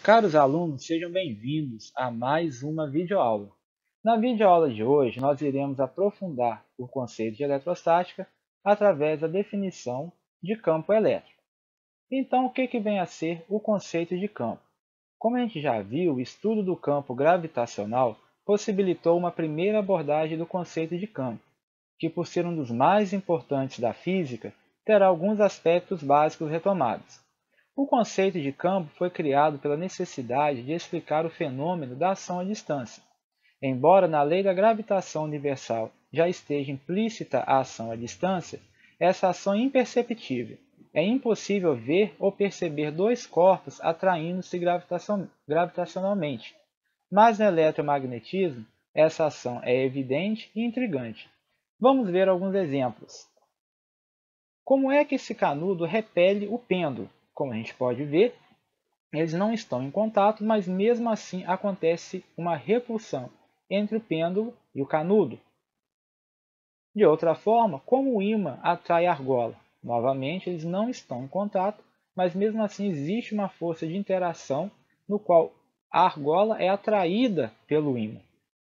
Caros alunos, sejam bem-vindos a mais uma videoaula. Na videoaula de hoje, nós iremos aprofundar o conceito de eletrostática através da definição de campo elétrico. Então, o que vem a ser o conceito de campo? Como a gente já viu, o estudo do campo gravitacional possibilitou uma primeira abordagem do conceito de campo, que, por ser um dos mais importantes da física, terá alguns aspectos básicos retomados. O conceito de campo foi criado pela necessidade de explicar o fenômeno da ação à distância. Embora na lei da gravitação universal já esteja implícita a ação à distância, essa ação é imperceptível. É impossível ver ou perceber dois corpos atraindo-se gravitacionalmente. Mas no eletromagnetismo, essa ação é evidente e intrigante. Vamos ver alguns exemplos. Como é que esse canudo repele o pêndulo? Como a gente pode ver, eles não estão em contato, mas mesmo assim acontece uma repulsão entre o pêndulo e o canudo. De outra forma, como o ímã atrai a argola? Novamente, eles não estão em contato, mas mesmo assim existe uma força de interação no qual a argola é atraída pelo ímã.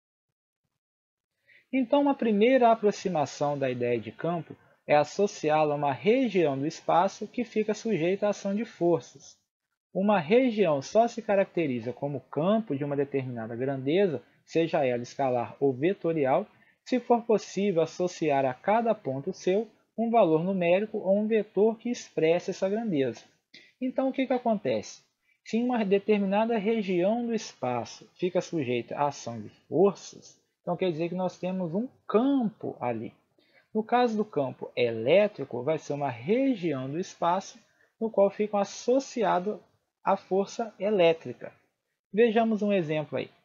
Então, uma primeira aproximação da ideia de campo é associá-la a uma região do espaço que fica sujeita à ação de forças. Uma região só se caracteriza como campo de uma determinada grandeza, seja ela escalar ou vetorial, se for possível associar a cada ponto seu um valor numérico ou um vetor que expresse essa grandeza. Então, o que acontece? Se uma determinada região do espaço fica sujeita à ação de forças, então quer dizer que nós temos um campo ali. No caso do campo elétrico, vai ser uma região do espaço no qual ficam associados à força elétrica. Vejamos um exemplo aí.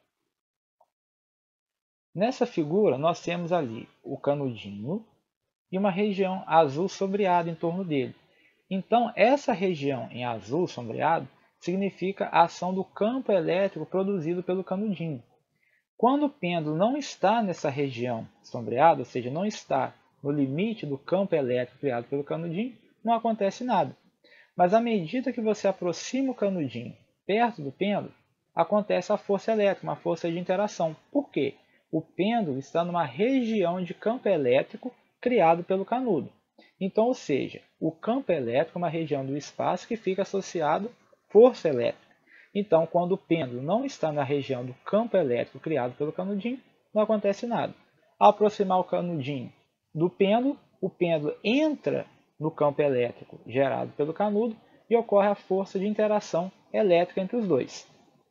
Nessa figura, nós temos ali o canudinho e uma região azul sombreada em torno dele. Então, essa região em azul sombreado significa a ação do campo elétrico produzido pelo canudinho. Quando o pêndulo não está nessa região sombreada, ou seja, não está no limite do campo elétrico criado pelo canudinho, não acontece nada. Mas à medida que você aproxima o canudinho perto do pêndulo, acontece a força elétrica, uma força de interação. Por quê? O pêndulo está numa região de campo elétrico criado pelo canudo. Então, ou seja, o campo elétrico é uma região do espaço que fica associado à força elétrica. Então, quando o pêndulo não está na região do campo elétrico criado pelo canudinho, não acontece nada. Ao aproximar o canudinho do pêndulo, o pêndulo entra no campo elétrico gerado pelo canudo e ocorre a força de interação elétrica entre os dois.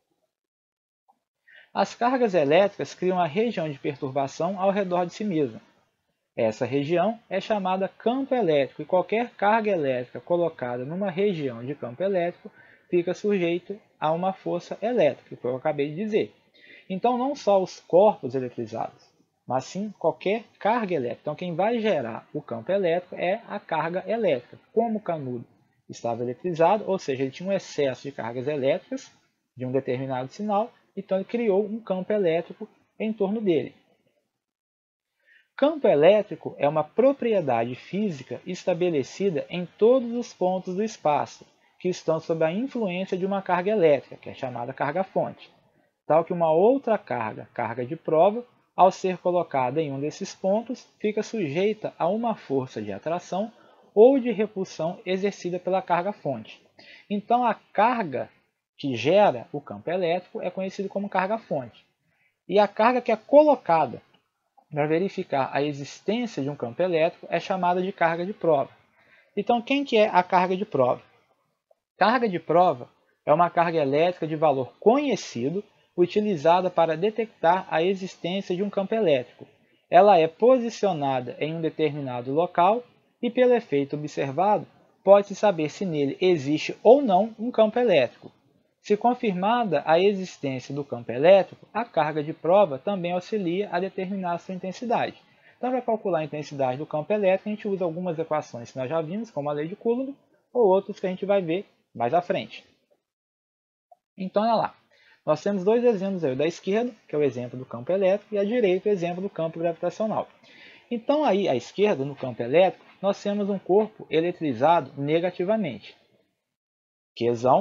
As cargas elétricas criam a região de perturbação ao redor de si mesma. Essa região é chamada campo elétrico e qualquer carga elétrica colocada numa região de campo elétrico fica sujeito a uma força elétrica, que eu acabei de dizer. Então, não só os corpos eletrizados, mas sim qualquer carga elétrica. Então, quem vai gerar o campo elétrico é a carga elétrica. Como o canudo estava eletrizado, ou seja, ele tinha um excesso de cargas elétricas de um determinado sinal, então ele criou um campo elétrico em torno dele. Campo elétrico é uma propriedade física estabelecida em todos os pontos do espaço, que estão sob a influência de uma carga elétrica, que é chamada carga-fonte, tal que uma outra carga, carga de prova, ao ser colocada em um desses pontos, fica sujeita a uma força de atração ou de repulsão exercida pela carga-fonte. Então, a carga que gera o campo elétrico é conhecida como carga-fonte. E a carga que é colocada para verificar a existência de um campo elétrico é chamada de carga de prova. Então, quem que é a carga de prova? Carga de prova é uma carga elétrica de valor conhecido utilizada para detectar a existência de um campo elétrico. Ela é posicionada em um determinado local e, pelo efeito observado, pode-se saber se nele existe ou não um campo elétrico. Se confirmada a existência do campo elétrico, a carga de prova também auxilia a determinar a sua intensidade. Então, para calcular a intensidade do campo elétrico, a gente usa algumas equações que nós já vimos, como a lei de Coulomb, ou outros que a gente vai ver mais à frente. Então, olha lá. Nós temos dois exemplos aí, o da esquerda, que é o exemplo do campo elétrico, e à direita, o exemplo do campo gravitacional. Então, aí, à esquerda, no campo elétrico, nós temos um corpo eletrizado negativamente. Qzão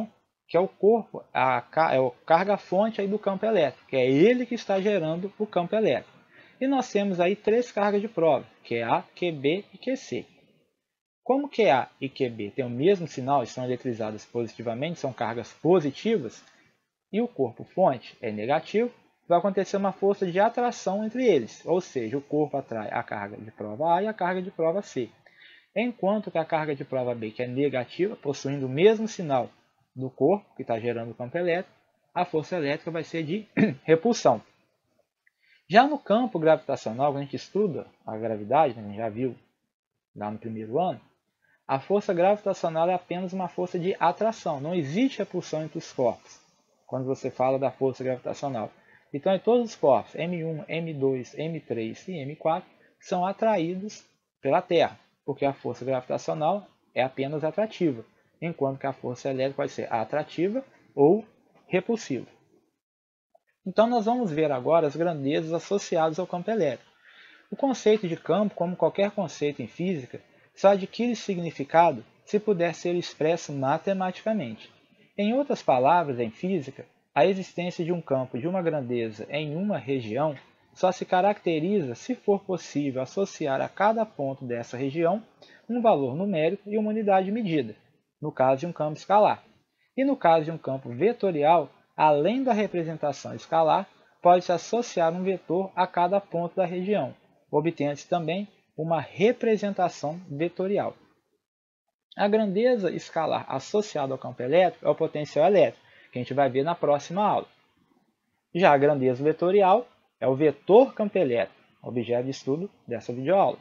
que é o corpo, é a carga-fonte aí do campo elétrico, que é ele que está gerando o campo elétrico. E nós temos aí três cargas de prova, QA, QB e QC. Como QA e QB têm o mesmo sinal e são eletrizadas positivamente, são cargas positivas, e o corpo fonte é negativo, vai acontecer uma força de atração entre eles, ou seja, o corpo atrai a carga de prova A e a carga de prova C. Enquanto que a carga de prova B, que é negativa, possuindo o mesmo sinal do corpo, que está gerando o campo elétrico, a força elétrica vai ser de repulsão. Já no campo gravitacional, quando a gente estuda a gravidade, a gente já viu lá no primeiro ano, a força gravitacional é apenas uma força de atração, não existe repulsão entre os corpos, quando você fala da força gravitacional. Então, em todos os corpos, M1, M2, M3 e M4, são atraídos pela Terra, porque a força gravitacional é apenas atrativa, enquanto que a força elétrica pode ser atrativa ou repulsiva. Então, nós vamos ver agora as grandezas associadas ao campo elétrico. O conceito de campo, como qualquer conceito em física, só adquire significado se puder ser expresso matematicamente. Em outras palavras, em física, a existência de um campo de uma grandeza em uma região só se caracteriza se for possível associar a cada ponto dessa região um valor numérico e uma unidade de medida, no caso de um campo escalar. E no caso de um campo vetorial, além da representação escalar, pode-se associar um vetor a cada ponto da região, obtendo-se também uma representação vetorial. A grandeza escalar associada ao campo elétrico é o potencial elétrico, que a gente vai ver na próxima aula. Já a grandeza vetorial é o vetor campo elétrico, objeto de estudo dessa videoaula.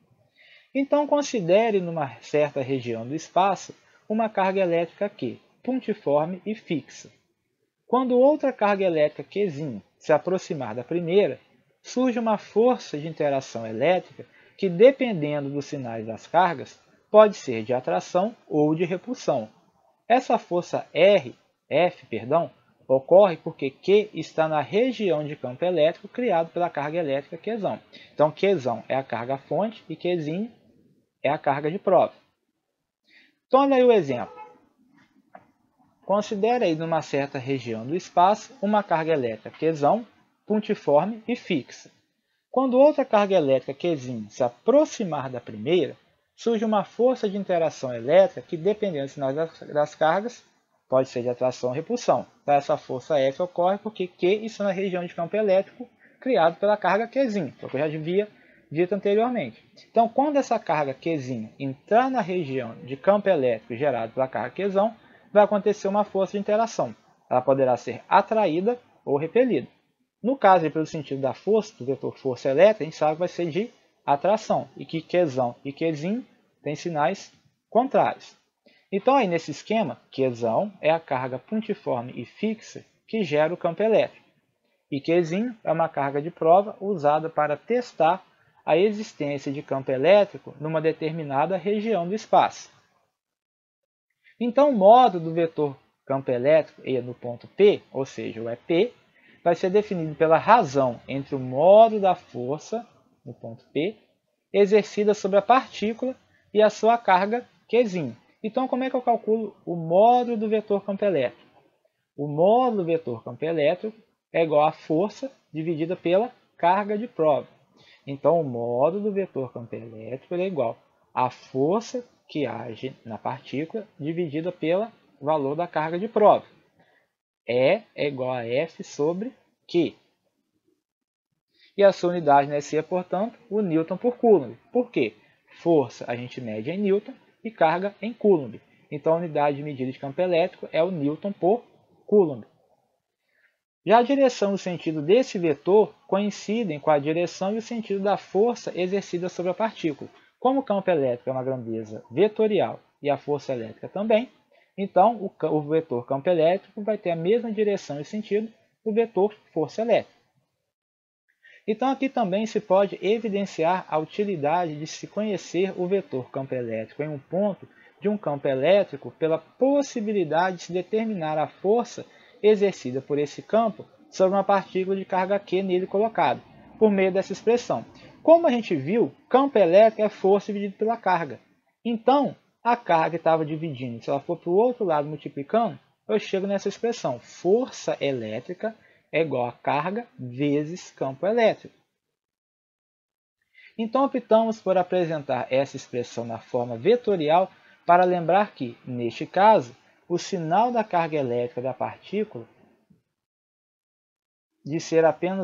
Então, considere numa certa região do espaço uma carga elétrica Q, pontiforme e fixa. Quando outra carga elétrica Qzinho se aproximar da primeira, surge uma força de interação elétrica que, dependendo dos sinais das cargas, pode ser de atração ou de repulsão. Essa força F, ocorre porque Q está na região de campo elétrico criado pela carga elétrica Qzão. Então, Qzão é a carga fonte e Qzinho é a carga de prova. Então, olha aí o exemplo. Considere aí numa certa região do espaço uma carga elétrica Qzão, pontiforme e fixa. Quando outra carga elétrica Qzinho se aproximar da primeira, surge uma força de interação elétrica que, dependendo dos sinais das cargas, pode ser de atração ou repulsão. Então, essa força F ocorre porque Q está na região de campo elétrico criado pela carga Qzinho, que eu já havia dito anteriormente. Então, quando essa carga Qzinho entrar na região de campo elétrico gerado pela carga Qzão, vai acontecer uma força de interação. Ela poderá ser atraída ou repelida. No caso, pelo sentido da força, do vetor força elétrica, a gente sabe que vai ser de atração, e que Qzão e Qzinho têm sinais contrários. Então, aí nesse esquema, Qzão é a carga pontiforme e fixa que gera o campo elétrico, e Qzinho é uma carga de prova usada para testar a existência de campo elétrico numa determinada região do espaço. Então, o modo do vetor campo elétrico E no ponto P, ou seja, o EP, vai ser definido pela razão entre o modo da força, no ponto P, exercida sobre a partícula e a sua carga Qzinho. Então, como é que eu calculo o módulo do vetor campo elétrico? O módulo do vetor campo elétrico é igual à força dividida pela carga de prova. Então, o módulo do vetor campo elétrico é igual à força que age na partícula dividida pelo valor da carga de prova. E é igual a F sobre Q. E a sua unidade nesse é, portanto, o Newton por Coulomb. Por quê? Força a gente mede em Newton e carga em Coulomb. Então, a unidade de medida de campo elétrico é o Newton por Coulomb. Já a direção e o sentido desse vetor coincidem com a direção e o sentido da força exercida sobre a partícula. Como o campo elétrico é uma grandeza vetorial e a força elétrica também, então o vetor campo elétrico vai ter a mesma direção e sentido do vetor força elétrica. Então aqui também se pode evidenciar a utilidade de se conhecer o vetor campo elétrico em um ponto de um campo elétrico pela possibilidade de se determinar a força exercida por esse campo sobre uma partícula de carga Q nele colocada, por meio dessa expressão. Como a gente viu, campo elétrico é força dividido pela carga. Então, a carga estava dividindo, se ela for para o outro lado multiplicando, eu chego nessa expressão. Força elétrica é igual a carga vezes campo elétrico. Então, optamos por apresentar essa expressão na forma vetorial para lembrar que, neste caso, o sinal da carga elétrica da partícula deixa de ser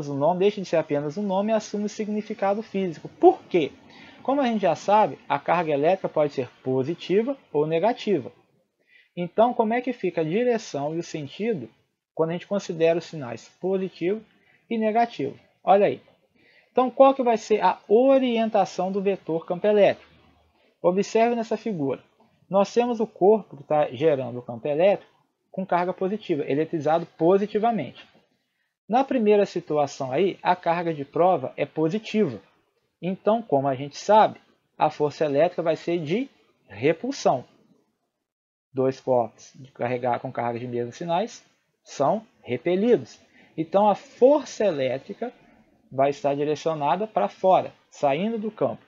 apenas um nome e assume o significado físico. Por quê? Como a gente já sabe, a carga elétrica pode ser positiva ou negativa. Então, como é que fica a direção e o sentido quando a gente considera os sinais positivo e negativo? Olha aí. Então, qual que vai ser a orientação do vetor campo elétrico? Observe nessa figura. Nós temos o corpo que está gerando o campo elétrico com carga positiva, eletrizado positivamente. Na primeira situação aí, a carga de prova é positiva. Então, como a gente sabe, a força elétrica vai ser de repulsão. Dois corpos com carga de mesmos sinais são repelidos. Então, a força elétrica vai estar direcionada para fora, saindo do campo.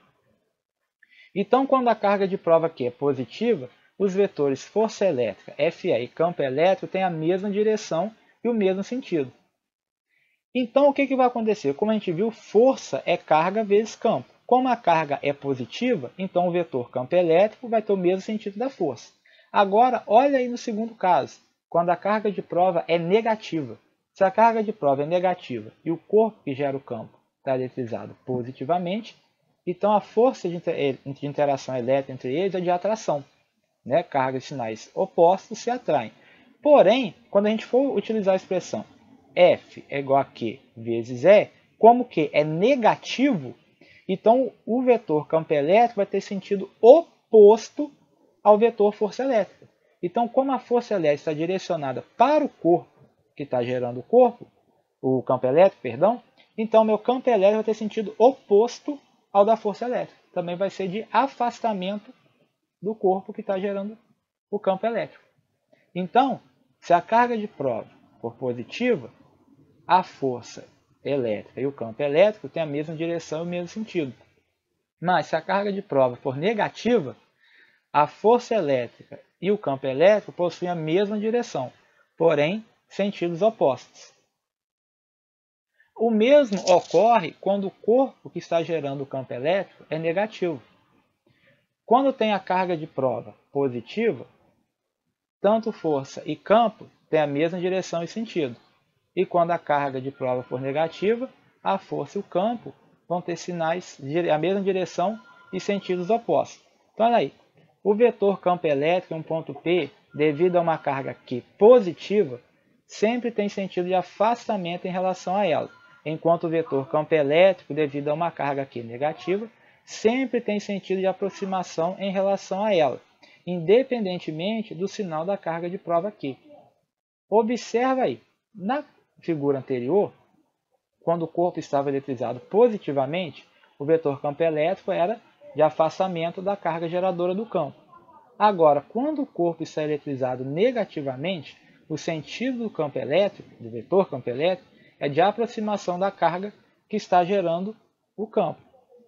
Então, quando a carga de prova aqui é positiva, os vetores força elétrica, Fe e campo elétrico têm a mesma direção e o mesmo sentido. Então, o que vai acontecer? Como a gente viu, força é carga vezes campo. Como a carga é positiva, então o vetor campo elétrico vai ter o mesmo sentido da força. Agora, olha aí no segundo caso, quando a carga de prova é negativa. Se a carga de prova é negativa e o corpo que gera o campo está eletrizado positivamente, então a força de interação elétrica entre eles é de atração. Né? Cargas de sinais opostos se atraem. Porém, quando a gente for utilizar a expressão F é igual a Q vezes E, como Q é negativo, então o vetor campo elétrico vai ter sentido oposto ao vetor força elétrica. Então, como a força elétrica está direcionada para o corpo que está gerando o campo elétrico, perdão, então meu campo elétrico vai ter sentido oposto ao da força elétrica. Também vai ser de afastamento do corpo que está gerando o campo elétrico. Então, se a carga de prova for positiva, a força elétrica e o campo elétrico têm a mesma direção e o mesmo sentido. Mas se a carga de prova for negativa, a força elétrica e o campo elétrico possuem a mesma direção, porém sentidos opostos. O mesmo ocorre quando o corpo que está gerando o campo elétrico é negativo. Quando tem a carga de prova positiva, tanto força e campo têm a mesma direção e sentido. E quando a carga de prova for negativa, a força e o campo vão ter sinais a mesma direção e sentidos opostos. Então, olha aí, o vetor campo elétrico em um ponto P, devido a uma carga Q positiva, sempre tem sentido de afastamento em relação a ela, enquanto o vetor campo elétrico, devido a uma carga Q negativa, sempre tem sentido de aproximação em relação a ela, independentemente do sinal da carga de prova Q. Observa aí, na figura anterior, quando o corpo estava eletrizado positivamente, o vetor campo elétrico era de afastamento da carga geradora do campo. Agora, quando o corpo está eletrizado negativamente, o sentido do campo elétrico, do vetor campo elétrico, é de aproximação da carga que está gerando o campo.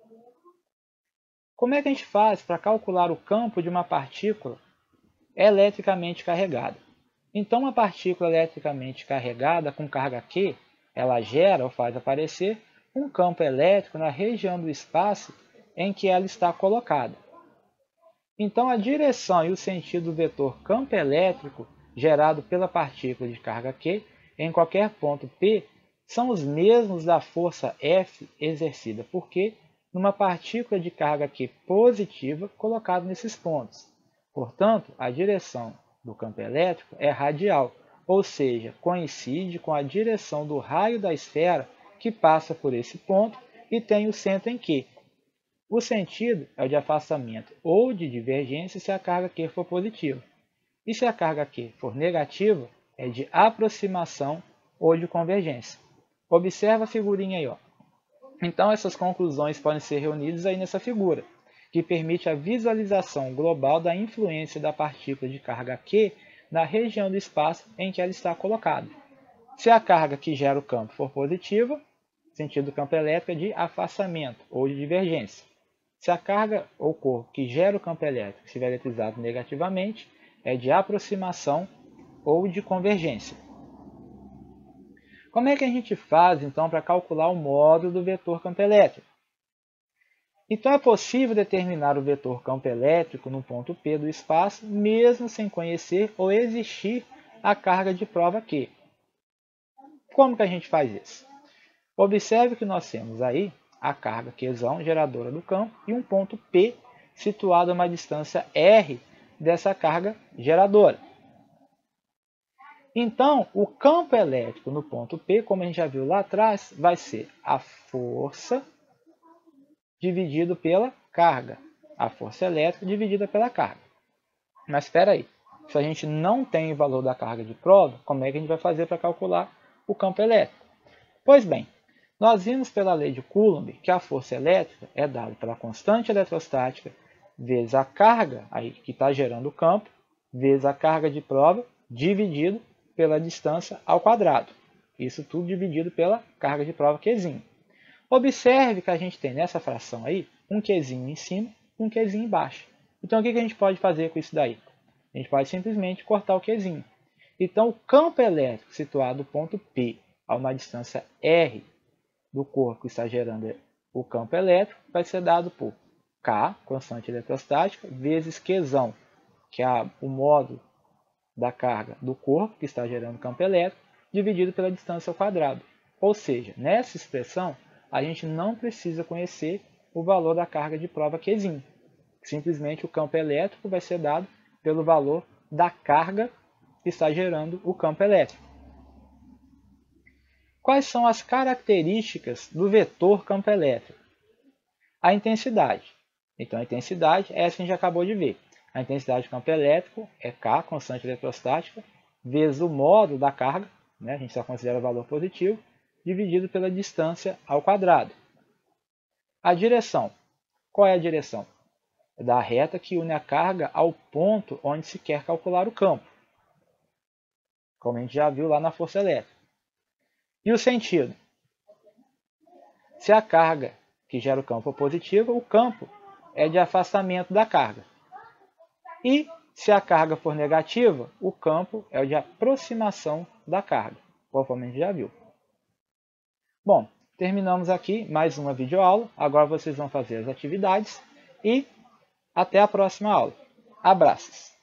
Como é que a gente faz para calcular o campo de uma partícula eletricamente carregada? Então, uma partícula eletricamente carregada com carga Q, ela gera ou faz aparecer um campo elétrico na região do espaço em que ela está colocada. Então, a direção e o sentido do vetor campo elétrico gerado pela partícula de carga Q em qualquer ponto P são os mesmos da força F exercida por Q numa partícula de carga Q positiva colocada nesses pontos. Portanto, a direção do campo elétrico é radial, ou seja, coincide com a direção do raio da esfera que passa por esse ponto e tem o centro em Q. O sentido é o de afastamento ou de divergência se a carga Q for positiva. E se a carga Q for negativa, é de aproximação ou de convergência. Observa a figurinha aí, ó. Então, essas conclusões podem ser reunidas aí nessa figura, que permite a visualização global da influência da partícula de carga Q na região do espaço em que ela está colocada. Se a carga que gera o campo for positiva, sentido do campo elétrico é de afastamento ou de divergência. Se a carga ou corpo que gera o campo elétrico estiver eletrizado negativamente, é de aproximação ou de convergência. Como é que a gente faz, então, para calcular o módulo do vetor campo elétrico? Então, é possível determinar o vetor campo elétrico no ponto P do espaço, mesmo sem conhecer ou existir a carga de prova Q. Como que a gente faz isso? Observe que nós temos aí a carga Qzão, geradora do campo, e um ponto P situado a uma distância R dessa carga geradora. Então, o campo elétrico no ponto P, como a gente já viu lá atrás, vai ser a força dividido pela carga. A força elétrica dividida pela carga. Mas espera aí, se a gente não tem o valor da carga de prova, como é que a gente vai fazer para calcular o campo elétrico? Pois bem, nós vimos pela lei de Coulomb que a força elétrica é dada pela constante eletrostática vezes a carga aí que está gerando o campo, vezes a carga de prova, dividido pela distância ao quadrado. Isso tudo dividido pela carga de prova Qzinho. Observe que a gente tem nessa fração aí um Qzinho em cima e um Qzinho embaixo. Então o que a gente pode fazer com isso daí? A gente pode simplesmente cortar o Qzinho. Então o campo elétrico situado no ponto P a uma distância R do corpo que está gerando o campo elétrico vai ser dado por K, constante eletrostática, vezes Qzão, que é o módulo da carga do corpo que está gerando o campo elétrico, dividido pela distância ao quadrado. Ou seja, nessa expressão, a gente não precisa conhecer o valor da carga de prova Qzinho. Simplesmente o campo elétrico vai ser dado pelo valor da carga que está gerando o campo elétrico. Quais são as características do vetor campo elétrico? A intensidade. Então, a intensidade é essa que a gente acabou de ver. A intensidade do campo elétrico é K, constante eletrostática, vezes o módulo da carga, né? A gente só considera o valor positivo, dividido pela distância ao quadrado. A direção. Qual é a direção? É da reta que une a carga ao ponto onde se quer calcular o campo, como a gente já viu lá na força elétrica. E o sentido? Se a carga que gera o campo for positiva, o campo é de afastamento da carga. E se a carga for negativa, o campo é o de aproximação da carga, conforme a gente já viu. Bom, terminamos aqui mais uma videoaula. Agora vocês vão fazer as atividades e até a próxima aula. Abraços!